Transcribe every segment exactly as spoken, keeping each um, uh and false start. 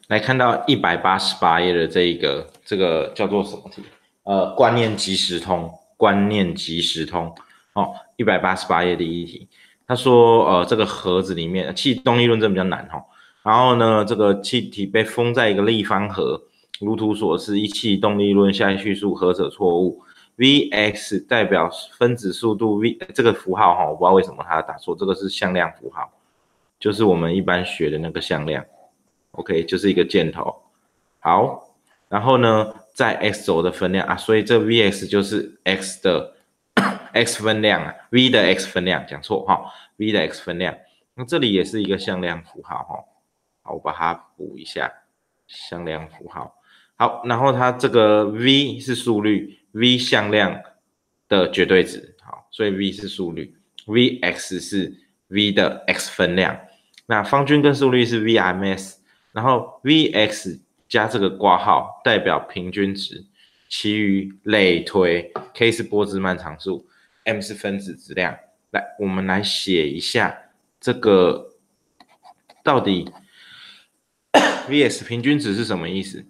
来看到一百八十八页的这一个，这个叫做什么题？呃，观念即时通，观念即时通。哦，一百八十八页第一题，他说，呃，这个盒子里面，气动力论真的比较难哈、哦。然后呢，这个气体被封在一个立方盒，如图所示，一气动力论下列叙述何者错误 ？Vx 代表分子速度 v 这个符号哈、哦，我不知道为什么它打错，这个是向量符号，就是我们一般学的那个向量。OK， 就是一个箭头。好，然后呢，在 x 轴的分量啊，所以这 Vx 就是 x 的 x 分量啊 ，v 的 x 分量，讲错哈 ，v 的 x 分量。那这里也是一个向量符号哈，好，我把它补一下，向量符号。好，然后它这个 v 是速率 ，v 向量的绝对值，好，所以 v 是速率 ，Vx 是 v 的 x 分量。那方均跟速率是 Vms。然后 Vx 加这个括号代表平均值，其余类推 ，k 是波兹曼常数 ，m 是分子质量。来，我们来写一下这个到底 Vx 平均值是什么意思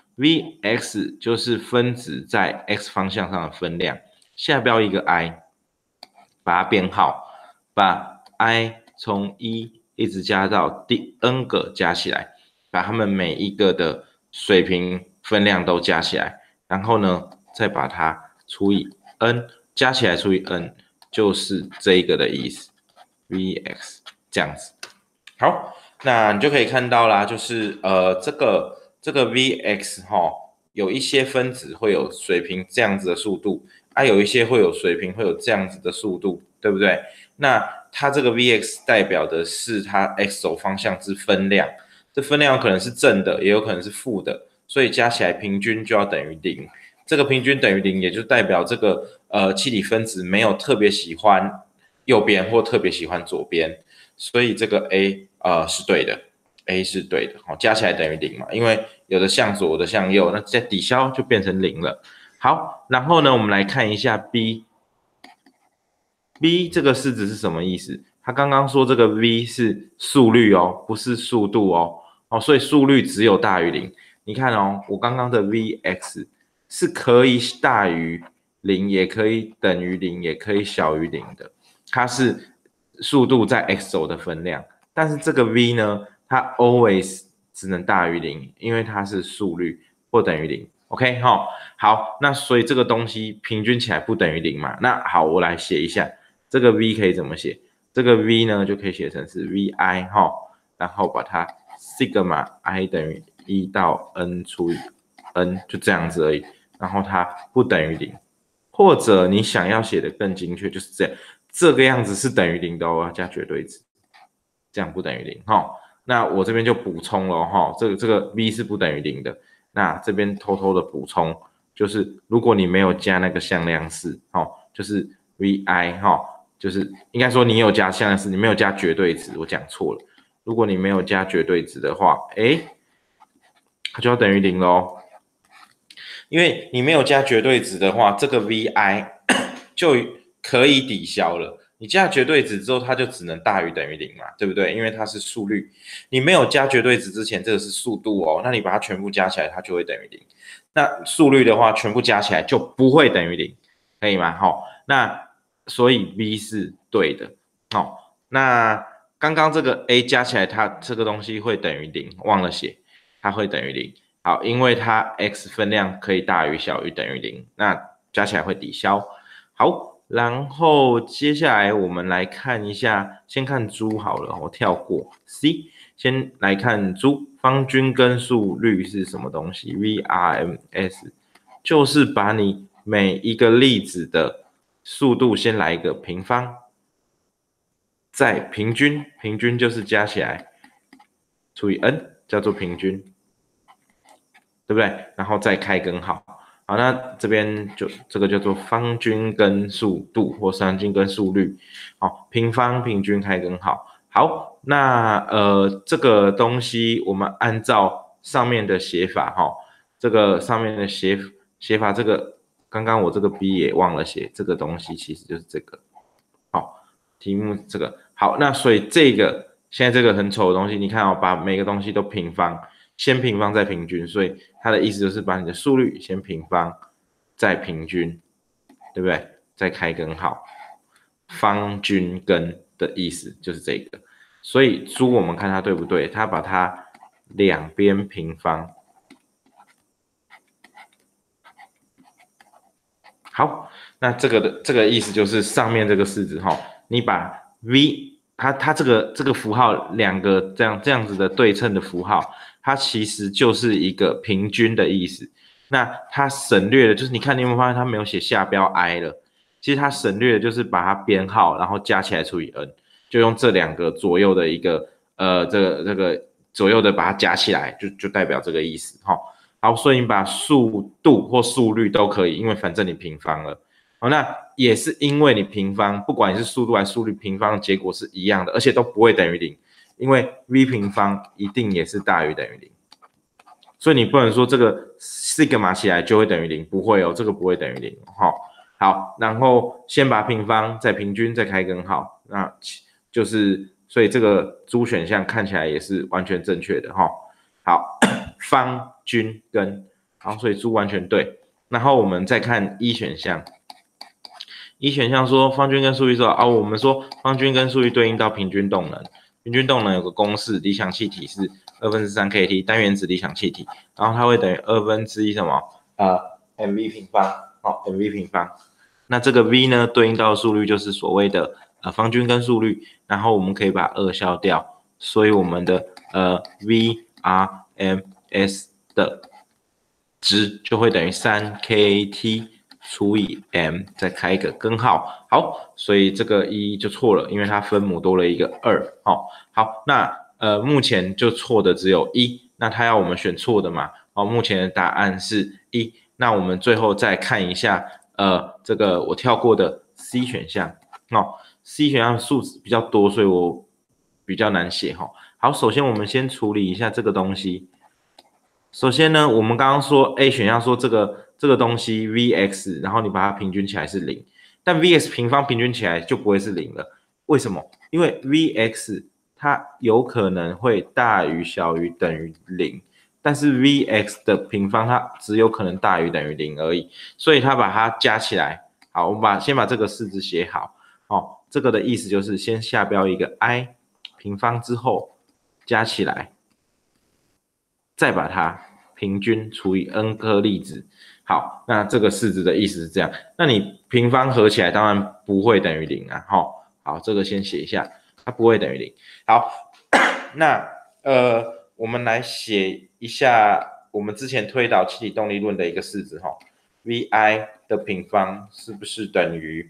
？Vx 就是分子在 x 方向上的分量，下标一个 i， 把它编号，把 i 从一一直加到第 n 个加起来。把它们每一个的水平分量都加起来，然后呢，再把它除以 n， 加起来除以 n， 就是这一个的意思 ，Vx 这样子。好，那你就可以看到啦，就是呃，这个这个 Vx 哈，有一些分子会有水平这样子的速度，啊，有一些会有水平会有这样子的速度，对不对？那它这个 Vx 代表的是它 x 轴方向之分量。这分量有可能是正的，也有可能是负的，所以加起来平均就要等于零。这个平均等于零，也就代表这个呃气体分子没有特别喜欢右边或特别喜欢左边，所以这个 A 呃是对的 ，A 是对的，好，加起来等于零嘛，因为有的向左，有的向右，那再抵消就变成零了。好，然后呢，我们来看一下 B，B 这个式子是什么意思？他刚刚说这个 v 是速率哦，不是速度哦。哦，所以速率只有大于零。你看哦，我刚刚的 Vx 是可以大于零，也可以等于零，也可以小于零的。它是速度在 x 轴的分量，但是这个 v 呢，它 always 只能大于零，因为它是速率或等于零。OK， 哈、哦，好，那所以这个东西平均起来不等于零嘛？那好，我来写一下这个 v 可以怎么写？这个 v 呢就可以写成是 vi 哈、哦，然后把它 sigma i 等于一到 n 除以 n， 就这样子而已。然后它不等于零，或者你想要写的更精确，就是这样，这个样子是等于零的哦，要加绝对值，这样不等于零哈、哦。那我这边就补充了哈、哦，这个这个 v 是不等于零的。那这边偷偷的补充，就是如果你没有加那个向量式，哦，就是 vi 哈、哦，就是应该说你有加向量式，你没有加绝对值，我讲错了。如果你没有加绝对值的话，哎，它就要等于零咯。因为你没有加绝对值的话，这个 vi 就可以抵消了。你加绝对值之后，它就只能大于等于零嘛，对不对？因为它是速率。你没有加绝对值之前，这个是速度哦，那你把它全部加起来，它就会等于零。那速率的话，全部加起来就不会等于零，可以吗？好，那所以 v 是对的。好，那刚刚这个 a 加起来，它这个东西会等于零，忘了写，它会等于零。好，因为它 x 分量可以大于小于等于零，那加起来会抵消。好，然后接下来我们来看一下，先看猪好了，我跳过 C， 先来看猪方均根速率是什么东西 ？V R M S 就是把你每一个粒子的速度先来一个平方，再平均，平均就是加起来除以 n， 叫做平均。对不对？然后再开根号，好，那这边就这个叫做方均根速度或方均根速率，好，平方平均开根号。好，那呃这个东西我们按照上面的写法哈，这个上面的写写法，这个刚刚我这个 B 也忘了写，这个东西其实就是这个，好，题目这个好，那所以这个现在这个很丑的东西，你看哦，把每个东西都平方。 先平方再平均，所以它的意思就是把你的速率先平方再平均，对不对？再开根号，方均根的意思就是这个。所以猪我们看它对不对？它把它两边平方。好，那这个的这个意思就是上面这个式子哈，你把 v 它它这个这个符号两个这样这样子的对称的符号，它其实就是一个平均的意思。那它省略的就是你看你有没有发现它没有写下标 i 了？其实它省略的就是把它编号然后加起来除以 n， 就用这两个左右的一个呃这个这个左右的把它加起来，就就代表这个意思哈。好，所以你把速度或速率都可以，因为反正你平方了。好，那也是因为你平方，不管你是速度还是速率，平方的结果是一样的，而且都不会等于零，因为 v 平方一定也是大于等于零。所以你不能说这个 sigma 起来就会等于零，不会哦，这个不会等于零。好，好，然后先把平方，再平均，再开根号，那就是所以这个猪选项看起来也是完全正确的哈。好，方均根，好，所以猪完全对。然后我们再看一选项，一选项说方均跟速率说啊，我们说方均跟速率对应到平均动能，平均动能有个公式，理想气体是二分之三 K T 单原子理想气体，然后它会等于二分之一什么呃 mv 平方，好、哦、mv 平方。那这个 v 呢对应到的速率就是所谓的呃方均跟速率，然后我们可以把二消掉，所以我们的呃 v r m s 的值就会等于 三 K T 除以 m， 再开一个根号。好，所以这个一就错了，因为它分母多了一个二。哦，好，那呃目前就错的只有一，那它要我们选错的嘛？哦，目前的答案是一。那我们最后再看一下，呃，这个我跳过的 C 选项。哦 ，C 选项数字比较多，所以我比较难写哈。好，首先我们先处理一下这个东西。首先呢，我们刚刚说 A 选项说这个这个东西 Vx， 然后你把它平均起来是零，但 Vx 平方平均起来就不会是零了。为什么？因为 Vx 它有可能会大于、小于、等于零，但是 Vx 的平方它只有可能大于等于零而已，所以它把它加起来。好，我们把先把这个式子写好。哦，这个的意思就是先下标一个 i 平方之后加起来。再把它平均除以 n 颗粒子。好，那这个式子的意思是这样。那你平方合起来当然不会等于零啊。好，好，这个先写一下，它不会等于零。好，那呃，我们来写一下我们之前推导气体动力论的一个式子哈。Vi 的平方是不是等于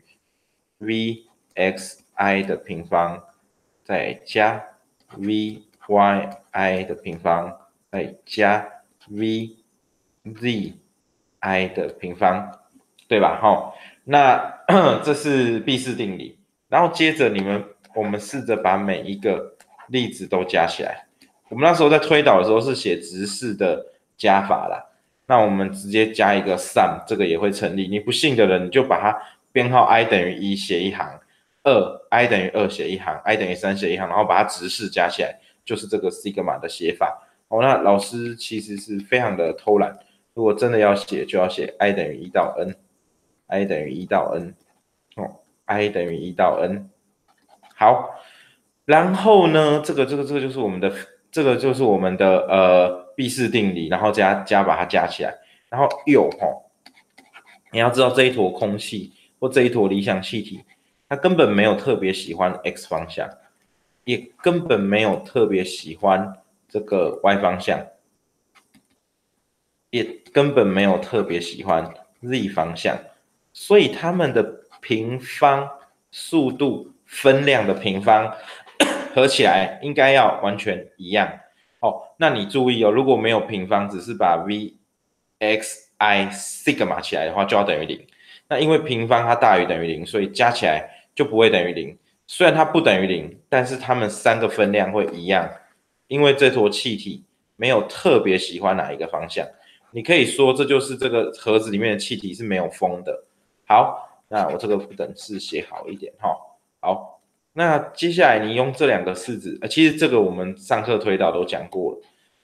Vxi 的平方再加 Vyi 的平方？再加 v z i 的平方，对吧？哈，那这是毕氏定理。然后接着你们，我们试着把每一个粒子都加起来。我们那时候在推导的时候是写直式的加法啦，那我们直接加一个 sum， 这个也会成立。你不信的人，你就把它编号 i 等于一写一行，二 i 等于二写一行 ，i 等于三写一行，然后把它直式加起来，就是这个 sigma 的写法。哦，那老师其实是非常的偷懒，如果真的要写，就要写 i 等于一到 n，i 等于一到 n， 哦 ，i 等于一到 n。好，然后呢，这个这个这个就是我们的这个就是我们的呃毕氏定理，然后加加把它加起来，然后右哈，你要知道这一坨空气或这一坨理想气体，它根本没有特别喜欢 x 方向，也根本没有特别喜欢这个 y 方向，也根本没有特别喜欢 z 方向，所以它们的平方速度分量的平方合起来应该要完全一样。哦，那你注意哦，如果没有平方，只是把 v x i sigma 起来的话，就要等于零。那因为平方它大于等于零，所以加起来就不会等于零。虽然它不等于零，但是它们三个分量会一样，因为这坨气体没有特别喜欢哪一个方向。你可以说这就是这个盒子里面的气体是没有风的。好，那我这个不等式写好一点哈。好，那接下来你用这两个式子，呃，其实这个我们上课推导都讲过了。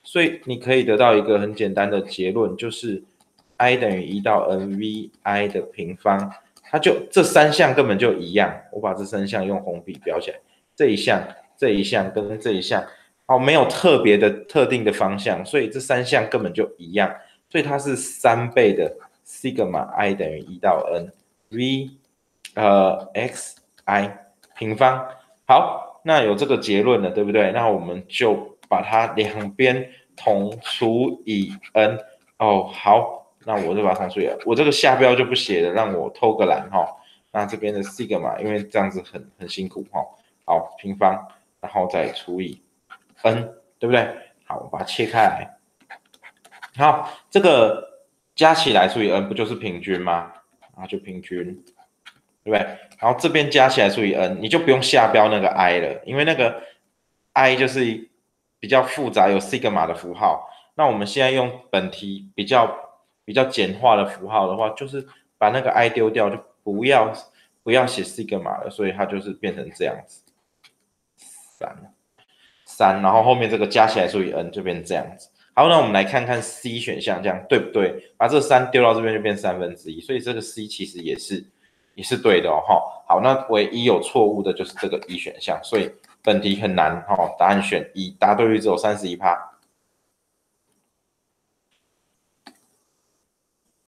所以你可以得到一个很简单的结论，就是 i 等于一到 n vi 的平方，它就这三项根本就一样。我把这三项用红笔标起来，这一项、这一项跟这一项，哦，没有特别的特定的方向，所以这三项根本就一样，所以它是三倍的 sigma i 等于一到 n v 呃 xi 平方。好，那有这个结论了，对不对？那我们就把它两边同除以 n。哦，好，那我就把它同除以 n。我这个下标就不写了，让我偷个懒哈、哦。那这边的 sigma， 因为这样子很很辛苦哈、哦。好，平方，然后再除以 n， 对不对？好，我把它切开来。好，这个加起来除以 n 不就是平均吗？然后就平均。对不对？然后这边加起来除以 n， 你就不用下标那个 i 了，因为那个 i 就是比较复杂，有 sigma 的符号。那我们现在用本题比较比较简化的符号的话，就是把那个 i 丢掉，就不要不要写 sigma 了，所以它就是变成这样子，三三，然后后面这个加起来除以 n 就变成这样子。好，那我们来看看 C 选项，这样对不对？把这三丢到这边就变三分之一，所以这个 C 其实也是也是对的哦。好，那唯一有错误的就是这个一选项，所以本题很难哦。答案选一，答对率只有三十一趴。